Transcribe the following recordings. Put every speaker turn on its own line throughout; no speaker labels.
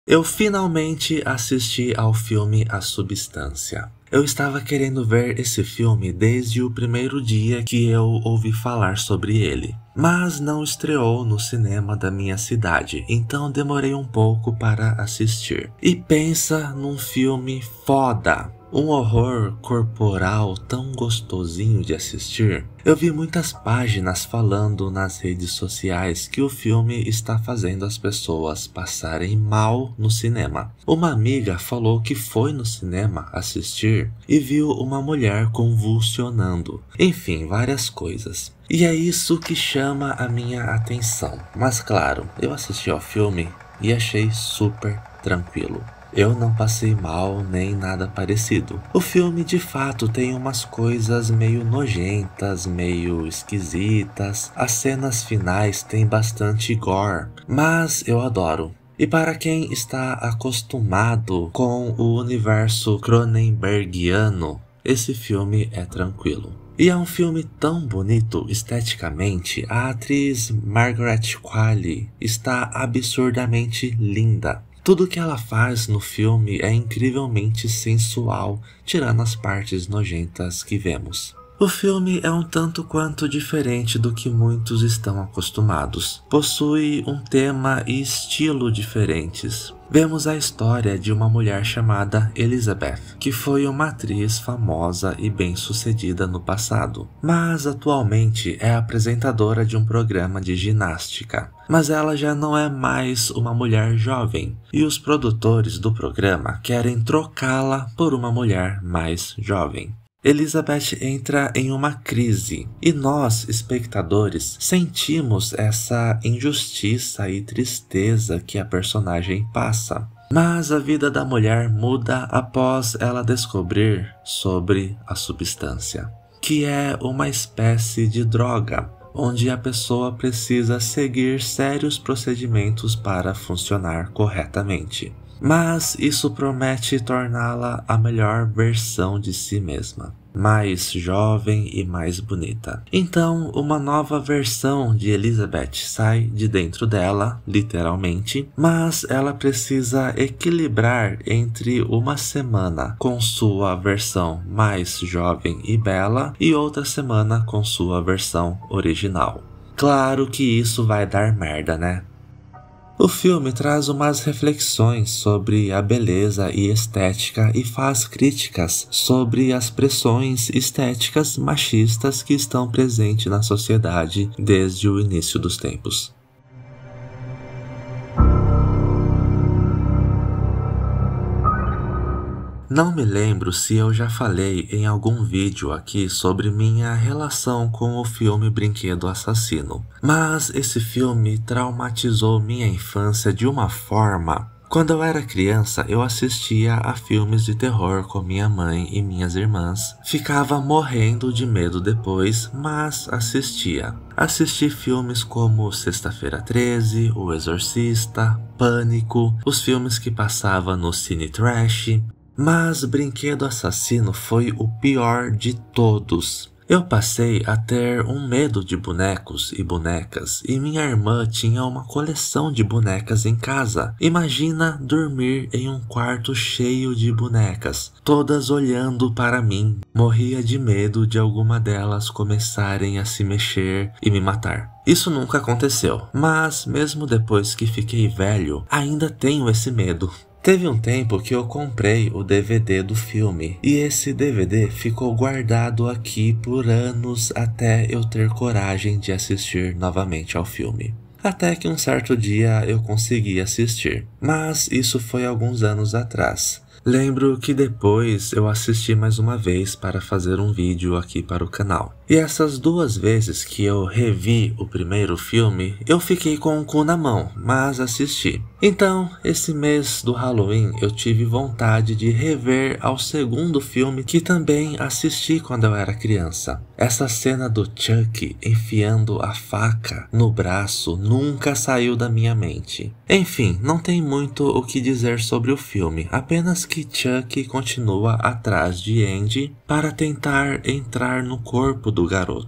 Eu finalmente assisti ao filme A Substância. Eu estava querendo ver esse filme desde o primeiro dia que eu ouvi falar sobre ele, mas não estreou no cinema da minha cidade, então demorei um pouco para assistir. E pensa num filme foda! Um horror corporal tão gostosinho de assistir. Eu vi muitas páginas falando nas redes sociais que o filme está fazendo as pessoas passarem mal no cinema. Uma amiga falou que foi no cinema assistir e viu uma mulher convulsionando. Enfim, várias coisas. E é isso que chama a minha atenção. Mas claro, eu assisti ao filme e achei super tranquilo. Eu não passei mal nem nada parecido. O filme de fato tem umas coisas meio nojentas, meio esquisitas. As cenas finais têm bastante gore, mas eu adoro. E para quem está acostumado com o universo Cronenbergiano, esse filme é tranquilo. E é um filme tão bonito esteticamente, a atriz Margaret Qualley está absurdamente linda. Tudo que ela faz no filme é incrivelmente sensual, tirando as partes nojentas que vemos. O filme é um tanto quanto diferente do que muitos estão acostumados. Possui um tema e estilo diferentes. Vemos a história de uma mulher chamada Elizabeth, que foi uma atriz famosa e bem-sucedida no passado, mas atualmente é apresentadora de um programa de ginástica. Mas ela já não é mais uma mulher jovem, e os produtores do programa querem trocá-la por uma mulher mais jovem. Elizabeth entra em uma crise e nós, espectadores, sentimos essa injustiça e tristeza que a personagem passa. Mas a vida da mulher muda após ela descobrir sobre a substância, que é uma espécie de droga, onde a pessoa precisa seguir sérios procedimentos para funcionar corretamente. Mas isso promete torná-la a melhor versão de si mesma, mais jovem e mais bonita. Então, uma nova versão de Elizabeth sai de dentro dela, literalmente, mas ela precisa equilibrar entre uma semana com sua versão mais jovem e bela e outra semana com sua versão original. Claro que isso vai dar merda, né? O filme traz umas reflexões sobre a beleza e estética e faz críticas sobre as pressões estéticas machistas que estão presentes na sociedade desde o início dos tempos. Não me lembro se eu já falei em algum vídeo aqui sobre minha relação com o filme Brinquedo Assassino, mas esse filme traumatizou minha infância de uma forma. Quando eu era criança, eu assistia a filmes de terror com minha mãe e minhas irmãs. Ficava morrendo de medo depois, mas assistia. Assisti filmes como Sexta-feira 13, O Exorcista, Pânico, os filmes que passava no Cine Trash. Mas Brinquedo Assassino foi o pior de todos. Eu passei a ter um medo de bonecos e bonecas, e minha irmã tinha uma coleção de bonecas em casa. Imagina dormir em um quarto cheio de bonecas, todas olhando para mim. Morria de medo de alguma delas começarem a se mexer e me matar. Isso nunca aconteceu, mas mesmo depois que fiquei velho, ainda tenho esse medo. Teve um tempo que eu comprei o DVD do filme, e esse DVD ficou guardado aqui por anos até eu ter coragem de assistir novamente ao filme. Até que um certo dia eu consegui assistir, mas isso foi alguns anos atrás. Lembro que depois eu assisti mais uma vez para fazer um vídeo aqui para o canal. E essas duas vezes que eu revi o primeiro filme, eu fiquei com o cu na mão, mas assisti. Então, esse mês do Halloween eu tive vontade de rever ao segundo filme que também assisti quando eu era criança. Essa cena do Chuck enfiando a faca no braço nunca saiu da minha mente. Enfim, não tem muito o que dizer sobre o filme, apenas que Chuck continua atrás de Andy para tentar entrar no corpo do garoto.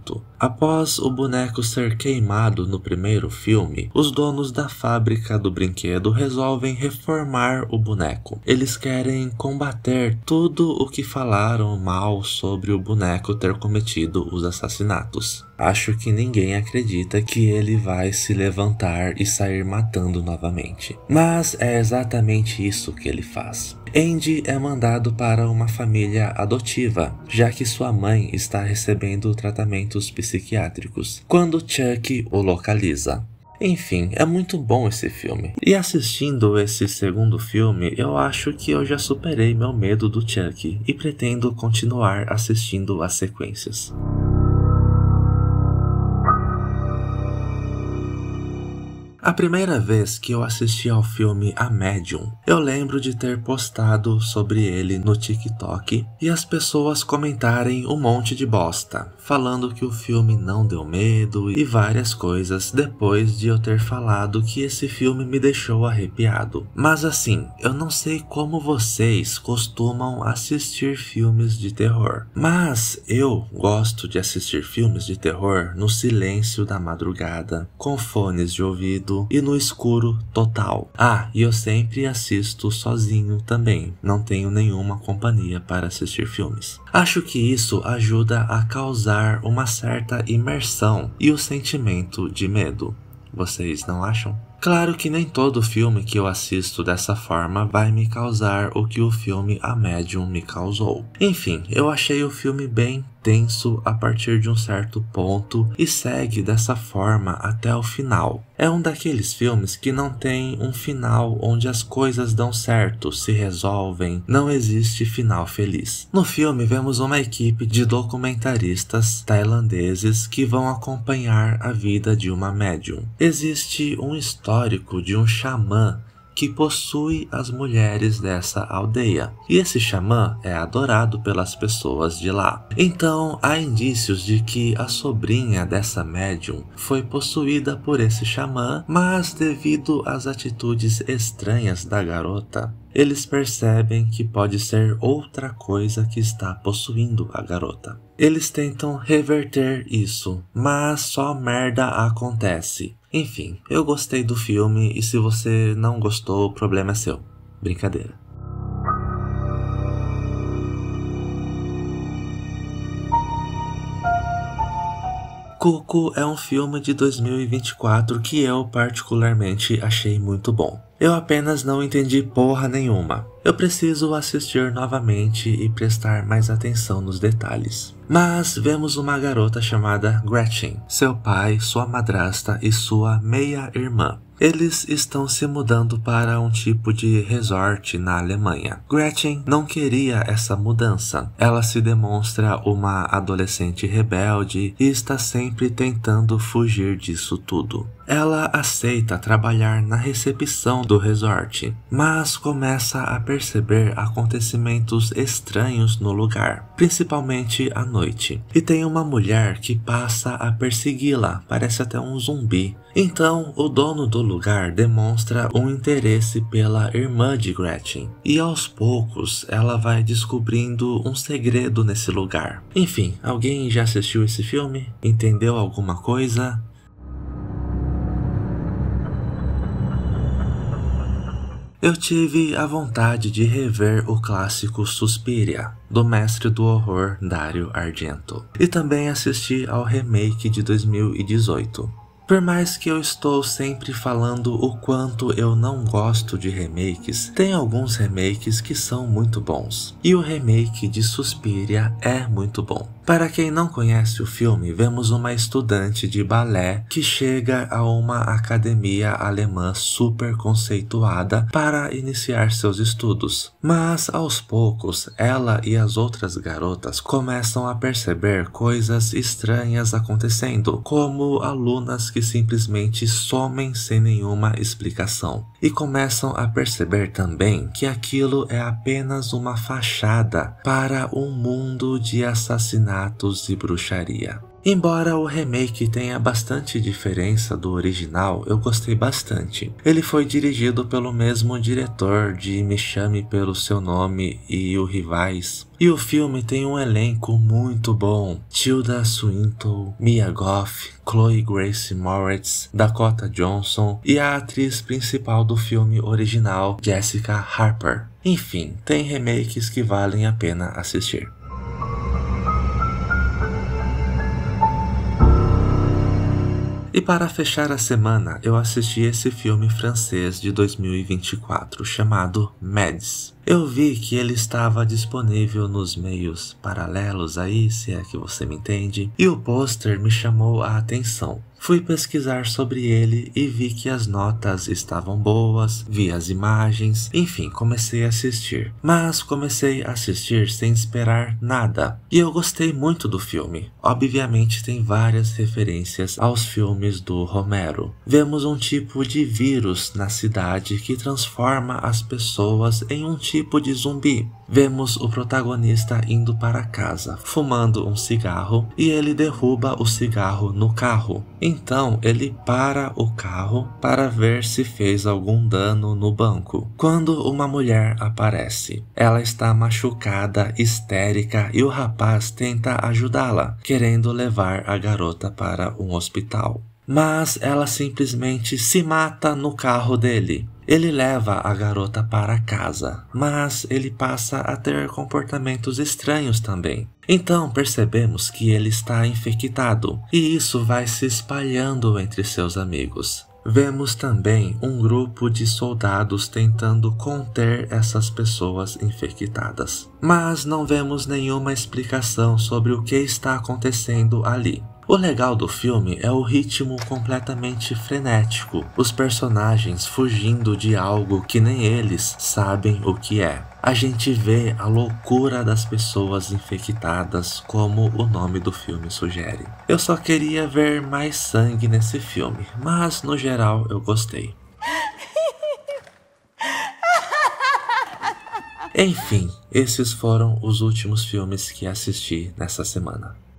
Após o boneco ser queimado no primeiro filme, os donos da fábrica do brinquedo resolvem reformar o boneco. Eles querem combater tudo o que falaram mal sobre o boneco ter cometido os assassinatos. Acho que ninguém acredita que ele vai se levantar e sair matando novamente. Mas é exatamente isso que ele faz. Andy é mandado para uma família adotiva, já que sua mãe está recebendo tratamentos psiquiátricos, quando Chuck o localiza. Enfim, é muito bom esse filme. E assistindo esse segundo filme, eu acho que eu já superei meu medo do Chuck e pretendo continuar assistindo as sequências. A primeira vez que eu assisti ao filme A Medium, eu lembro de ter postado sobre ele no TikTok e as pessoas comentarem um monte de bosta, falando que o filme não deu medo e várias coisas depois de eu ter falado que esse filme me deixou arrepiado. Mas assim, eu não sei como vocês costumam assistir filmes de terror, mas eu gosto de assistir filmes de terror no silêncio da madrugada, com fones de ouvido e no escuro total. E eu sempre assisto sozinho também, não tenho nenhuma companhia para assistir filmes. Acho que isso ajuda a causar uma certa imersão e o sentimento de medo. Vocês não acham? Claro que nem todo filme que eu assisto dessa forma vai me causar o que o filme A Medium me causou. Enfim, eu achei o filme bem tenso a partir de um certo ponto e segue dessa forma até o final. É um daqueles filmes que não tem um final onde as coisas dão certo, se resolvem, não existe final feliz. No filme vemos uma equipe de documentaristas tailandeses que vão acompanhar a vida de uma médium. Existe um histórico de um xamã que possui as mulheres dessa aldeia, e esse xamã é adorado pelas pessoas de lá. Então há indícios de que a sobrinha dessa médium foi possuída por esse xamã, mas devido às atitudes estranhas da garota, eles percebem que pode ser outra coisa que está possuindo a garota. Eles tentam reverter isso, mas só merda acontece. Enfim, eu gostei do filme e se você não gostou, o problema é seu. Brincadeira. Cuco é um filme de 2024 que eu particularmente achei muito bom. Eu apenas não entendi porra nenhuma. Eu preciso assistir novamente e prestar mais atenção nos detalhes. Mas vemos uma garota chamada Gretchen, seu pai, sua madrasta e sua meia-irmã. Eles estão se mudando para um tipo de resort na Alemanha. Gretchen não queria essa mudança. Ela se demonstra uma adolescente rebelde e está sempre tentando fugir disso tudo. Ela aceita trabalhar na recepção do resort, mas começa a perceber acontecimentos estranhos no lugar, principalmente à noite. E tem uma mulher que passa a persegui-la, parece até um zumbi. Então, o dono do lugar demonstra um interesse pela irmã de Gretchen, e aos poucos ela vai descobrindo um segredo nesse lugar. Enfim, alguém já assistiu esse filme? Entendeu alguma coisa? Eu tive a vontade de rever o clássico Suspiria, do mestre do horror Dario Argento, e também assisti ao remake de 2018. Por mais que eu estou sempre falando o quanto eu não gosto de remakes, tem alguns remakes que são muito bons, e o remake de Suspiria é muito bom. Para quem não conhece o filme, vemos uma estudante de balé que chega a uma academia alemã super conceituada para iniciar seus estudos. Mas aos poucos, ela e as outras garotas começam a perceber coisas estranhas acontecendo, como alunas que simplesmente somem sem nenhuma explicação. E começam a perceber também que aquilo é apenas uma fachada para um mundo de assassinatos e bruxaria. Embora o remake tenha bastante diferença do original, eu gostei bastante. Ele foi dirigido pelo mesmo diretor de Me Chame Pelo Seu Nome e O Rivais. E o filme tem um elenco muito bom. Tilda Swinton, Mia Goth, Chloe Grace Moretz, Dakota Johnson e a atriz principal do filme original, Jessica Harper. Enfim, tem remakes que valem a pena assistir. E para fechar a semana, eu assisti esse filme francês de 2024 chamado Mads. Eu vi que ele estava disponível nos meios paralelos aí, se é que você me entende, e o pôster me chamou a atenção. Fui pesquisar sobre ele e vi que as notas estavam boas, vi as imagens, enfim, comecei a assistir. Mas comecei a assistir sem esperar nada. E eu gostei muito do filme. Obviamente tem várias referências aos filmes do Romero. Vemos um tipo de vírus na cidade que transforma as pessoas em um tipo de zumbi. Vemos o protagonista indo para casa, fumando um cigarro, e ele derruba o cigarro no carro. Então ele para o carro para ver se fez algum dano no banco, quando uma mulher aparece. Ela está machucada, histérica, e o rapaz tenta ajudá-la, querendo levar a garota para um hospital. Mas ela simplesmente se mata no carro dele. Ele leva a garota para casa, mas ele passa a ter comportamentos estranhos também. Então percebemos que ele está infectado, e isso vai se espalhando entre seus amigos. Vemos também um grupo de soldados tentando conter essas pessoas infectadas, mas não vemos nenhuma explicação sobre o que está acontecendo ali. O legal do filme é o ritmo completamente frenético, os personagens fugindo de algo que nem eles sabem o que é. A gente vê a loucura das pessoas infectadas, como o nome do filme sugere. Eu só queria ver mais sangue nesse filme, mas no geral eu gostei. Enfim, esses foram os últimos filmes que assisti nessa semana.